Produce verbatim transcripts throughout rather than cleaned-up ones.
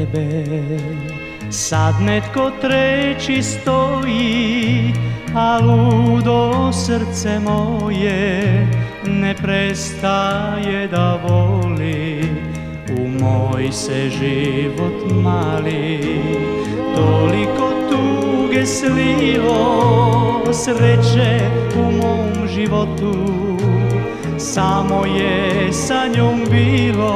tebe. Sad netko treći stoji, a ludo srce moje ne prestaje da voli. U moj se život mali, toliko tuge slilo, sreće u mom životu samo je sa njom bilo.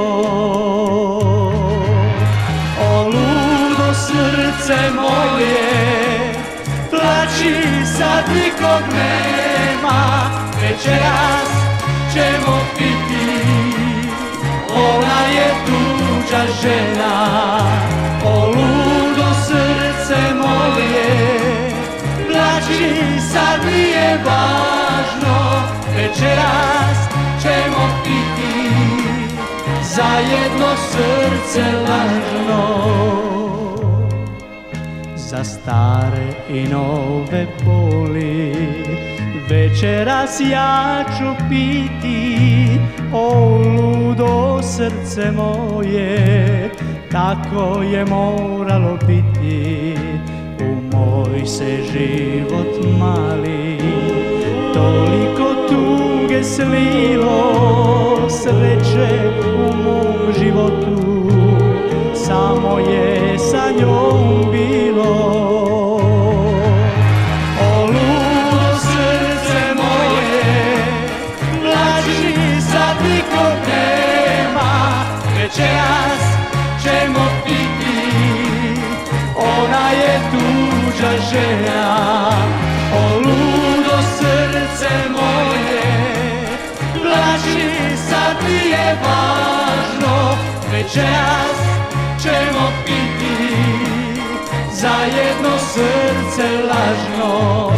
O ludo srce moje, plači, sad nikog nema, večeras ćemo piti, ona je tuđa žena. O ludo srce moje, plači, sad nije važno, večeras ćemo piti, za jedno srce lažno. Za stare i nove boli, večeras ja ću piti. O ludo srce moje, tako je moralo biti. U moj se život mali, toliko tuge slilo, sreće u mom životu samo je sa njom bilo. O ludo srce moje, plači, sad nikog nema, večeras ćemo piti, ona je tuđa žena. O ludo srce moje, plači, sad nije važno, večeras ćemo piti, za jedno srce lažno.